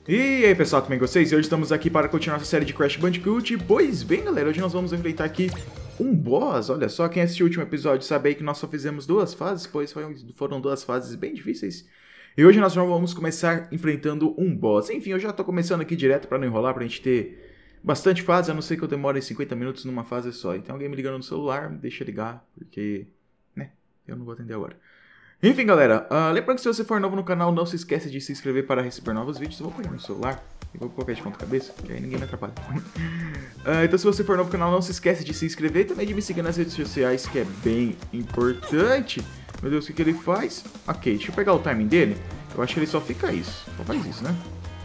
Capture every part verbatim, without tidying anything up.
E aí pessoal, tudo bem com vocês? E hoje estamos aqui para continuar essa série de Crash Bandicoot. Pois bem galera, hoje nós vamos enfrentar aqui um boss. Olha só, quem assistiu o último episódio sabe aí que nós só fizemos duas fases, pois foram duas fases bem difíceis. E hoje nós já vamos começar enfrentando um boss. Enfim, eu já tô começando aqui direto para não enrolar, pra gente ter bastante fase, a não ser que eu demore cinquenta minutos numa fase só. E tem alguém me ligando no celular, deixa ligar, porque, né, eu não vou atender agora. Enfim, galera, uh, lembrando que se você for novo no canal, não se esqueça de se inscrever para receber novos vídeos. Eu vou pegar no celular e vou colocar de ponta cabeça, que aí ninguém me atrapalha. uh, então se você for novo no canal, não se esqueça de se inscrever e também de me seguir nas redes sociais, que é bem importante. Meu Deus, o que, que ele faz? Ok, deixa eu pegar o timing dele. Eu acho que ele só fica isso, só faz isso, né?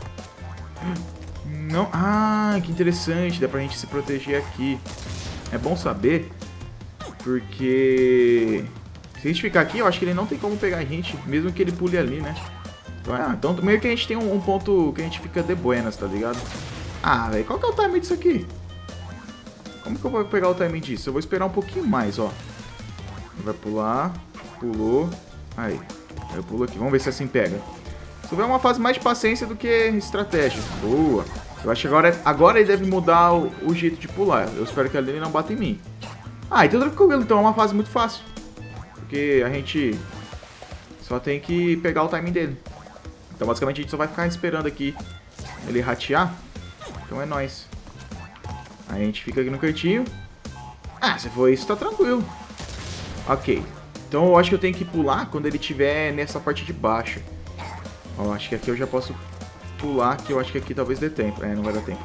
Não, ah, que interessante, dá pra gente se proteger aqui. É bom saber, porque... se a gente ficar aqui, eu acho que ele não tem como pegar a gente, mesmo que ele pule ali, né? Então, ah, então meio que a gente tem um, um ponto que a gente fica de buenas, tá ligado? Ah, velho, qual que é o timing disso aqui? Como que eu vou pegar o timing disso? Eu vou esperar um pouquinho mais, ó. Ele vai pular, pulou, aí. Aí eu pulo aqui, vamos ver se assim pega. Isso é uma fase mais de paciência do que estratégia. Boa. Eu acho que agora, agora ele deve mudar o, o jeito de pular. Eu espero que ele não bata em mim. Ah, então tranquilo, então é uma fase muito fácil. Porque a gente só tem que pegar o timing dele. Então basicamente a gente só vai ficar esperando aqui ele ratear. Então é nóis. Aí a gente fica aqui no cantinho. Ah, se for isso, tá tranquilo. Ok. Então eu acho que eu tenho que pular quando ele estiver nessa parte de baixo. Ó, acho que aqui eu já posso pular, que eu acho que aqui talvez dê tempo. É, não vai dar tempo.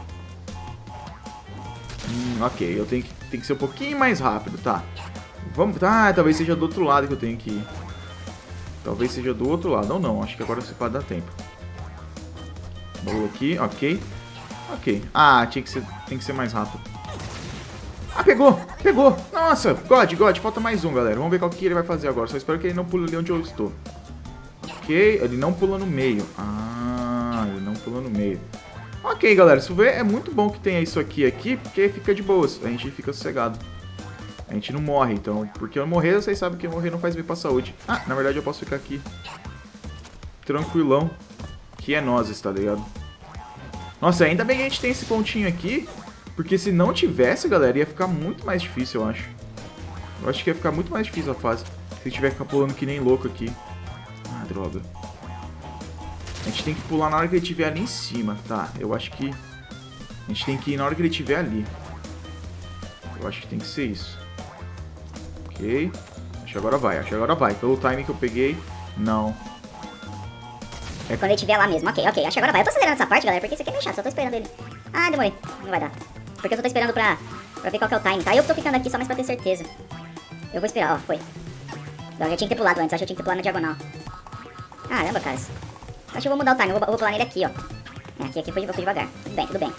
Hum, ok, eu tenho que, tenho que ser um pouquinho mais rápido, tá? Vamos... ah, talvez seja do outro lado que eu tenho que ir. Talvez seja do outro lado. Ou não, acho que agora você pode dar tempo. Vou aqui, ok. Ok. Ah, tinha que ser, tem que ser mais rápido. Ah, pegou! Pegou! Nossa! God, God, falta mais um, galera. Vamos ver qual que ele vai fazer agora. Só espero que ele não pule ali onde eu estou. Ok, ele não pula no meio. Ah, ele não pula no meio. Ok, galera, se ver, é muito bom que tenha isso aqui, aqui, porque fica de boas. A gente fica sossegado. A gente não morre, então. Porque eu morrer, vocês sabem que morrer não faz bem pra saúde. Ah, na verdade eu posso ficar aqui tranquilão. Que é nozes, tá ligado? Nossa, ainda bem que a gente tem esse pontinho aqui. Porque se não tivesse, galera, ia ficar muito mais difícil, eu acho. Eu acho que ia ficar muito mais difícil a fase. Se eu tiver que ficar pulando que nem louco aqui. Ah, droga. A gente tem que pular na hora que ele estiver ali em cima. Tá, eu acho que... a gente tem que ir na hora que ele estiver ali. Eu acho que tem que ser isso. Ok. Acho que agora vai, acho que agora vai. Pelo timing que eu peguei, não. É quando ele estiver lá mesmo. Ok, ok. Acho que agora vai. Eu tô acelerando essa parte, galera, porque isso aqui é meio chato. Só tô esperando ele. Ah, demorei. Não vai dar. Porque eu só tô esperando pra, pra ver qual que é o timing, tá? Eu tô ficando aqui só mais pra ter certeza. Eu vou esperar, ó. Foi. Eu já tinha que ter pulado antes. Acho que eu tinha que ter pulado na diagonal. Caramba, cara. Acho que eu vou mudar o timing. Eu vou, eu vou pular nele aqui, ó. É, aqui, aqui foi, foi devagar. Tudo bem, tudo bem.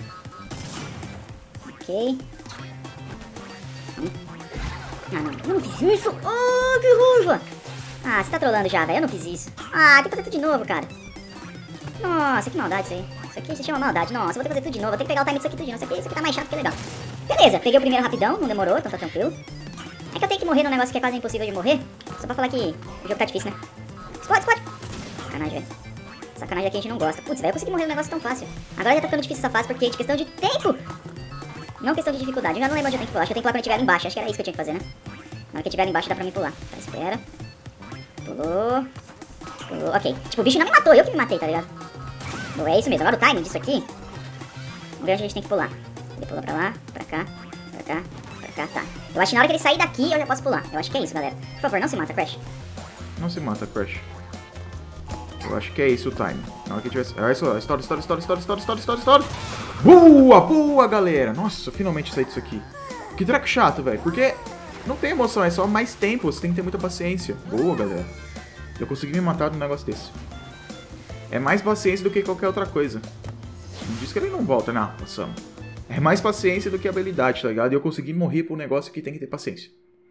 Ok. Vamos. Ah, não. Eu não fiz isso. Oh, que raiva. Ah, você tá trolando já, velho. Eu não fiz isso. Ah, tem que fazer tudo de novo, cara. Nossa, que maldade isso aí. Isso aqui se chama maldade. Nossa, eu vou ter que fazer tudo de novo. Vou ter que pegar o time disso aqui tudo de novo. Isso aqui, isso aqui tá mais chato que legal. Beleza, peguei o primeiro rapidão. Não demorou, então tá tranquilo. É que eu tenho que morrer num negócio que é quase impossível de morrer. Só pra falar que o jogo tá difícil, né? Explode, explode. Sacanagem, velho. Sacanagem aqui a gente não gosta. Putz, velho, eu consegui morrer num negócio tão fácil. Agora já tá ficando difícil essa fase porque é de questão de tempo. Não questão de dificuldade. Eu já não lembro onde eu tenho que pular. Acho que eu tenho que pular quando eu estiver ali embaixo. Acho que era isso que eu tinha que fazer, né? Na hora que eu estiver ali embaixo dá pra mim pular. Tá, espera. Pulou. Pulou. Ok. Tipo, o bicho não me matou. Eu que me matei, tá ligado? Bom, é isso mesmo. Agora o timing disso aqui. Vamos ver onde a gente tem que pular. Ele pula pra lá, pra cá, pra cá, pra cá, tá. Eu acho que na hora que ele sair daqui eu já posso pular. Eu acho que é isso, galera. Por favor, não se mata, Crash. Não se mata, Crash. Eu acho que é isso o time. Na hora que tiver... é isso, estoura, estoura, estoura, estoura, estoura, estoura, estoura, estoura. Boa, boa, galera. Nossa, finalmente saí disso aqui. Que treco chato, velho. Porque não tem emoção, é só mais tempo. Você tem que ter muita paciência. Boa, galera. Eu consegui me matar num negócio desse. É mais paciência do que qualquer outra coisa. Não diz que ele não volta, não, passamos. É mais paciência do que habilidade, tá ligado? E eu consegui morrer por um negócio que tem que ter paciência.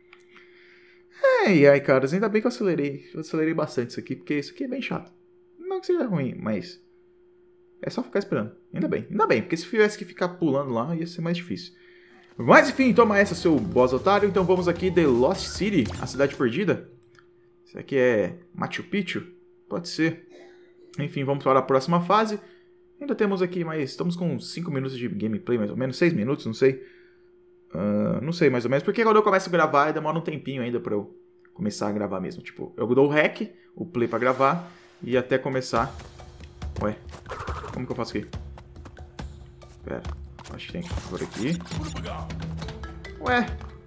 Ai, ai, caras, ainda bem que eu acelerei. Eu acelerei bastante isso aqui, porque isso aqui é bem chato. Não que seja ruim, mas... é só ficar esperando. Ainda bem, ainda bem, porque se tivesse que ficar pulando lá, ia ser mais difícil. Mas enfim, toma essa, seu boss otário. Então vamos aqui, The Lost City, a cidade perdida. Isso aqui é Machu Picchu? Pode ser. Enfim, vamos para a próxima fase. Ainda temos aqui, mas estamos com cinco minutos de gameplay, mais ou menos. seis minutos, não sei. Uh, não sei, mais ou menos. Porque quando eu começo a gravar, demora um tempinho ainda pra eu começar a gravar mesmo. Tipo, eu dou o rec, o play pra gravar, e até começar... Ué, como que eu faço aqui? Pera, acho que tem que por aqui. Ué.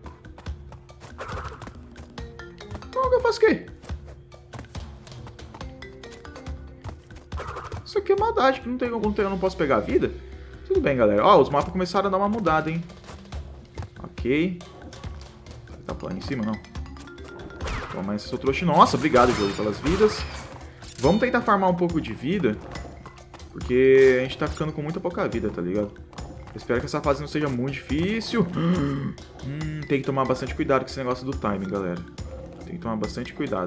Como que eu faço aqui? Isso aqui é maldade, que não tem algum tempo, eu não posso pegar a vida. Tudo bem, galera. Ó, os mapas começaram a dar uma mudada, hein? Ok. Tá lá em cima, não. Toma esse seu trouxa. Nossa, obrigado, jogo, pelas vidas. Vamos tentar farmar um pouco de vida. Porque a gente tá ficando com muita pouca vida, tá ligado? Eu espero que essa fase não seja muito difícil. Hum, tem que tomar bastante cuidado com esse negócio do timing, galera. Tem que tomar bastante cuidado.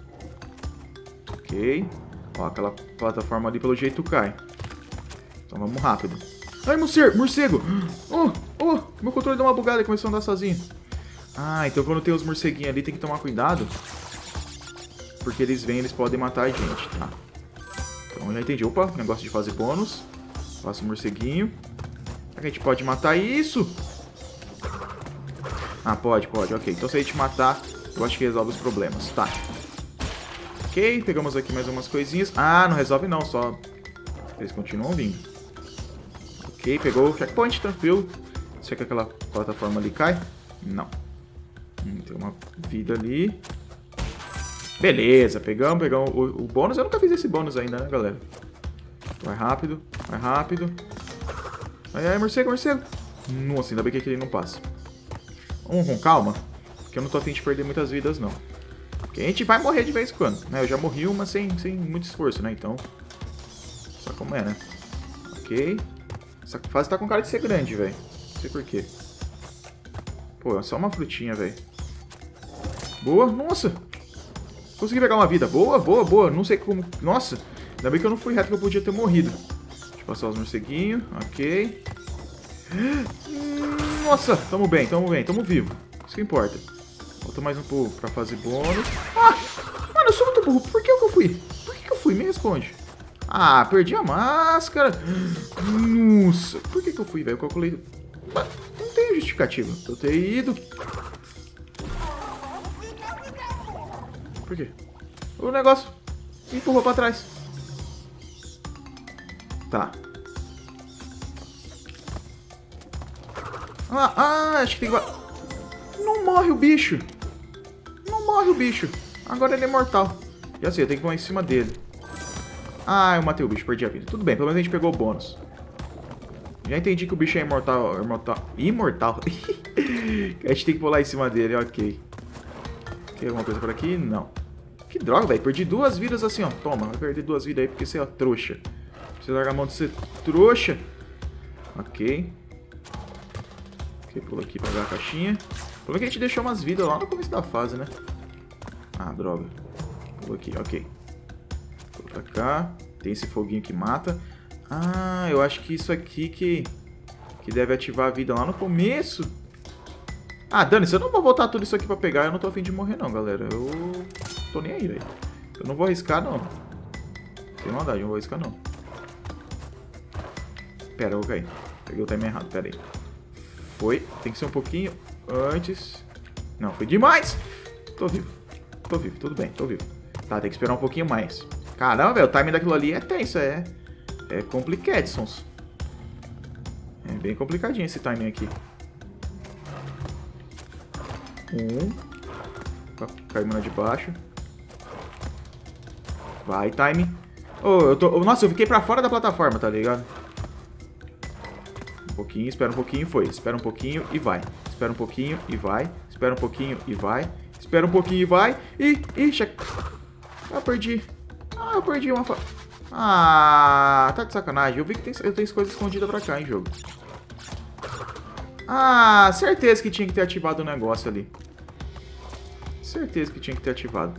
Ok. Ó, aquela plataforma ali pelo jeito cai. Então vamos rápido. Ai, morcego! Morcego! Oh, oh! Meu controle deu uma bugada e começou a andar sozinho. Ah, então quando tem os morceguinhos ali tem que tomar cuidado. Porque eles vêm, eles podem matar a gente, tá? Então já entendi. Opa, negócio de fazer bônus. Faça o morceguinho. A gente pode matar isso? Ah, pode, pode. Ok, então se a gente matar, eu acho que resolve os problemas. Tá. Ok, pegamos aqui mais umas coisinhas. Ah, não resolve não, só... Eles continuam vindo. Ok, pegou o checkpoint, tranquilo. Será que aquela plataforma ali cai? Não. Hum, tem uma vida ali. Beleza, pegamos, pegamos o, o bônus. Eu nunca fiz esse bônus ainda, né, galera? Vai rápido, vai rápido. Ai, ai, morcego, morcego. Nossa, ainda bem que aquele não passa. Vamos com calma, porque eu não tô a fim de perder muitas vidas, não. Porque a gente vai morrer de vez em quando, né? Eu já morri uma sem, sem muito esforço, né? Então, só como é, né? Ok. Essa fase tá com cara de ser grande, velho. Não sei porquê. Pô, é só uma frutinha, velho. Boa, nossa. Consegui pegar uma vida. Boa, boa, boa. Não sei como... Nossa, ainda bem que eu não fui reto, que eu podia ter morrido. Deixa eu passar os morceguinhos. Ok. Nossa, tamo bem, tamo bem, tamo vivo. Isso que importa. Falta mais um pouco pra fazer bônus. Ah! Mano, eu sou muito burro. Por que eu fui? Por que eu fui? Me responde. Ah, perdi a máscara. Nossa. Por que que eu fui, velho? Eu calculei... Não tem justificativa. Eu ter ido... Por quê? O negócio me empurrou pra trás. Tá. Ah, ah, acho que tem que... Não morre o bicho. Não morre o bicho. Agora ele é mortal. Já sei, eu tenho que ir lá em cima dele. Ah, eu matei o bicho, perdi a vida. Tudo bem, pelo menos a gente pegou o bônus. Já entendi que o bicho é imortal. Imortal. Imortal. A gente tem que pular em cima dele, ok. Tem alguma coisa por aqui? Não. Que droga, velho. Perdi duas vidas assim, ó. Toma, vai perder duas vidas aí porque você é trouxa. Você larga a mão de ser trouxa. Ok. Ok, pula aqui pra pegar a caixinha. Pelo que a gente deixou umas vidas lá no começo da fase, né? Ah, droga. Pula aqui, ok. Pula pra cá. Tem esse foguinho que mata. Ah, eu acho que isso aqui que, que deve ativar a vida lá no começo. Ah, dane-se, eu não vou voltar tudo isso aqui pra pegar. Eu não tô a fim de morrer não, galera. Eu tô nem aí, velho. Eu não vou arriscar, não. Sem maldade, eu não vou arriscar, não. Pera, eu vou cair. Peguei o time errado, pera aí. Foi, tem que ser um pouquinho antes. Não, foi demais. Tô vivo, tô vivo, tudo bem, tô vivo. Tá, tem que esperar um pouquinho mais. Caramba, velho, o timing daquilo ali é tenso, é... É complicadsons. É bem complicadinho esse timing aqui. Um. Caímos na de baixo. Vai, time. Oh, eu tô... Nossa, eu fiquei pra fora da plataforma, tá ligado? Um pouquinho, espera um pouquinho, foi. Espera um pouquinho e vai. Espera um pouquinho e vai. Espera um pouquinho e vai. Espera um pouquinho e vai. Ih, ih, check. Ah, eu perdi. Ah, eu perdi uma... Fa... Ah, tá de sacanagem. Eu vi que tem, eu tenho coisas escondidas pra cá, hein, jogo. Ah, certeza que tinha que ter ativado o negócio ali. Certeza que tinha que ter ativado.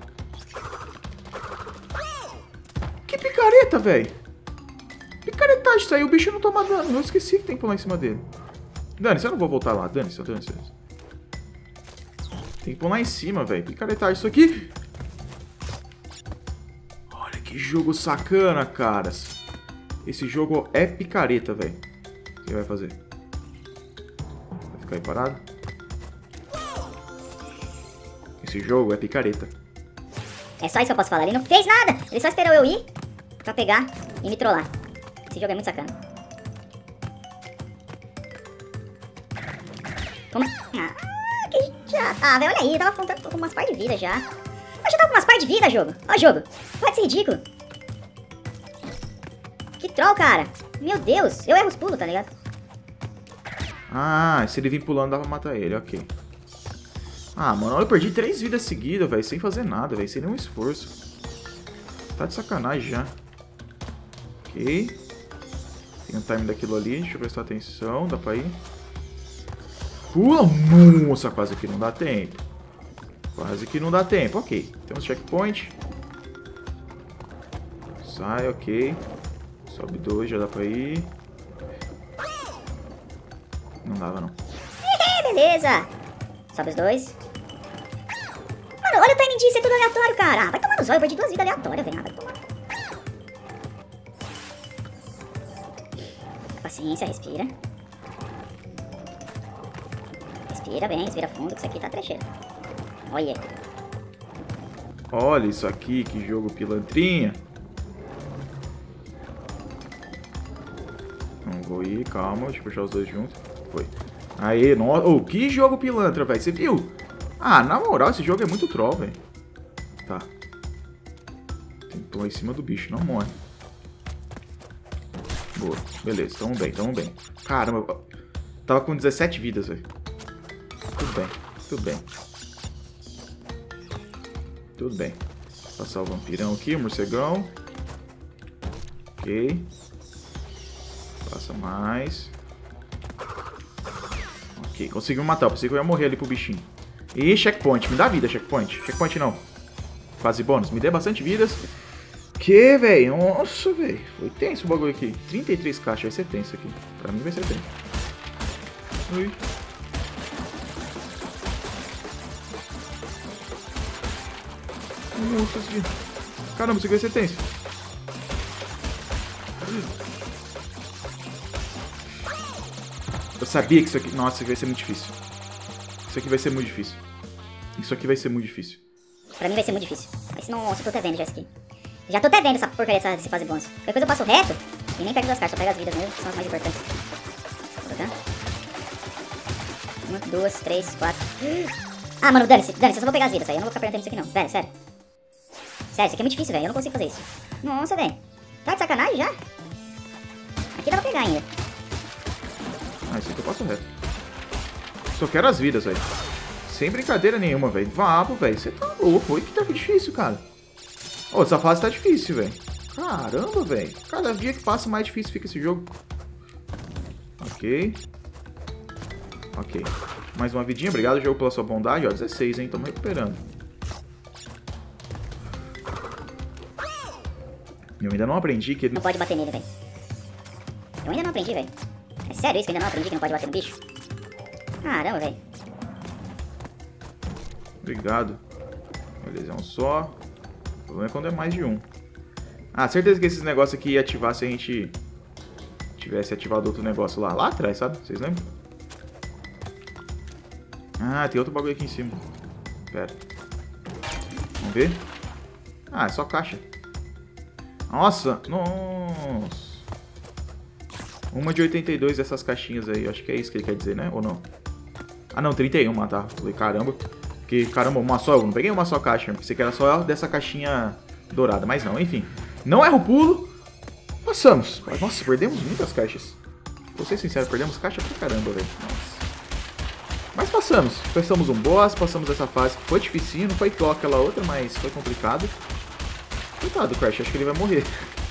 Que picareta, velho. Picaretagem isso aí. O bicho não toma dano. Eu esqueci que tem que pular em cima dele. Dane-se, eu não vou voltar lá. Dane-se, dane-se. Tem que pular em cima, velho. Picaretagem isso aqui. Olha que jogo sacana, caras. Esse jogo é picareta, velho. O que vai fazer? Vai ficar aí parado? Esse jogo é picareta. É só isso que eu posso falar. Ele não fez nada. Ele só esperou eu ir pra pegar e me trollar. Esse jogo é muito sacana. Toma. Ah, que chato. Ah, velho, olha aí. Eu tava contando com umas par de vida já. Eu já tava com umas par de vida, jogo. Ó, jogo. Pode ser ridículo. Que troll, cara. Meu Deus. Eu erro os pulos, tá ligado? Ah, se ele vir pulando dá pra matar ele. Ok. Ah, mano, eu perdi três vidas seguidas, velho. Sem fazer nada, velho. Sem nenhum esforço. Tá de sacanagem já. Ok. Tem um time daquilo ali. Deixa eu prestar atenção. Dá pra ir. Pula! Nossa, quase que não dá tempo. Quase que não dá tempo. Ok. Temos checkpoint. Sai, ok. Sobe dois, já dá pra ir. Não dava, não. Beleza. Sobe os dois. Mano, olha o timing disso. É tudo aleatório, cara. Ah, vai tomar no zóio. Eu perdi duas vidas aleatórias, velho. Ah, vai tomar. Paciência, respira. Respira bem, respira fundo, que isso aqui tá trecheiro. Olha. Olha isso aqui, que jogo pilantrinha. Não vou ir, calma, deixa eu puxar os dois juntos. Foi. Aê, nossa. Oh, que jogo pilantra, velho. Você viu? Ah, na moral, esse jogo é muito troll, velho. Tá. Tem que tomar em cima do bicho, não morre. Boa, beleza, tamo bem, tamo bem. Caramba, tava com dezessete vidas, velho. Tudo bem, tudo bem. Tudo bem. Vou passar o vampirão aqui, o morcegão. Ok. Passa mais. Ok, conseguimos matar. Eu pensei que eu ia morrer ali pro bichinho. E checkpoint, me dá vida, checkpoint. Checkpoint não. Fase bônus, me dê bastante vidas. Que, velho? Nossa, velho. Foi tenso o bagulho aqui. trinta e três caixas, vai ser tenso aqui. Pra mim vai ser tenso. Ui. Nossa, esse... Caramba, isso aqui vai ser tenso. Eu sabia que isso aqui... Nossa, isso aqui vai ser muito difícil. Isso aqui vai ser muito difícil. Isso aqui vai ser muito difícil. Pra mim vai ser muito difícil. Mas nossa, eu tô até vendo já isso aqui. Já tô até vendo essa porcaria dessa, desse fase bônus. Depois eu passo reto e nem pego as cartas, só pego as vidas mesmo, que são as mais importantes. Vou colocar. Uma, duas, três, quatro. Ah, mano, dane-se, dane-se, eu só vou pegar as vidas aí. Eu não vou ficar perdendo tempo nisso aqui não. Velho, sério. Sério, isso aqui é muito difícil, velho. Eu não consigo fazer isso. Nossa, velho. Tá de sacanagem já? Aqui dá pra pegar ainda. Ah, isso aqui eu passo reto. Só quero as vidas, velho. Sem brincadeira nenhuma, velho. Vapo, velho. Você tá louco. Olha que tá difícil, cara. Ô, oh, essa fase tá difícil, velho. Caramba, velho. Cada dia que passa, mais difícil fica esse jogo. Ok. Ok. Mais uma vidinha. Obrigado, jogo, pela sua bondade. Ó, dezesseis, hein. Tamo recuperando. Eu ainda não aprendi que ele... Não pode bater nele, velho. Eu ainda não aprendi, velho. É sério isso que eu ainda não aprendi que não pode bater no bicho? Caramba, velho. Obrigado. Beleza, é um só. O problema é quando é mais de um. Ah, certeza que esses negócios aqui ia ativar se a gente tivesse ativado outro negócio lá. Lá atrás, sabe? Vocês lembram? Ah, tem outro bagulho aqui em cima. Pera. Vamos ver? Ah, é só caixa. Nossa! Nossa! Uma de oitenta e dois dessas caixinhas aí. Acho que é isso que ele quer dizer, né? Ou não? Ah, não. trinta e um, tá? Falei, caramba. Porque, caramba, uma só. Eu não peguei uma só caixa. Pensei que era só dessa caixinha dourada. Mas não, enfim. Não erra o pulo. Passamos. Nossa, perdemos muitas caixas. Vou ser sincero, perdemos caixa pra caramba, velho. Nossa. Mas passamos. Passamos um boss, passamos essa fase que foi dificinho. Não foi igual aquela outra, mas foi complicado. Coitado do Crash, acho que ele vai morrer.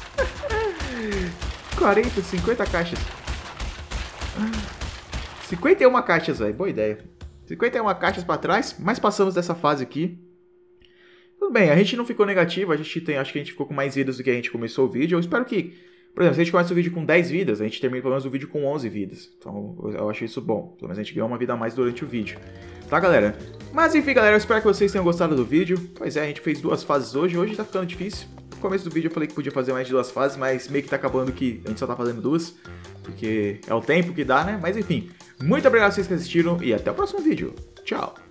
quarenta, cinquenta caixas. cinquenta e uma caixas, velho. Boa ideia. cinquenta e uma caixas pra trás, mas passamos dessa fase aqui. Tudo bem, a gente não ficou negativo, a gente tem, acho que a gente ficou com mais vidas do que a gente começou o vídeo. Eu espero que, por exemplo, se a gente começa o vídeo com dez vidas, a gente termina pelo menos o vídeo com onze vidas. Então eu acho isso bom, pelo menos a gente ganhou uma vida a mais durante o vídeo. Tá, galera? Mas enfim, galera, eu espero que vocês tenham gostado do vídeo. Pois é, a gente fez duas fases hoje, hoje tá ficando difícil. começo do vídeo eu falei que podia fazer mais de duas fases, mas meio que tá acabando que a gente só tá fazendo duas, porque é o tempo que dá, né? Mas enfim, muito obrigado a vocês que assistiram e até o próximo vídeo. Tchau!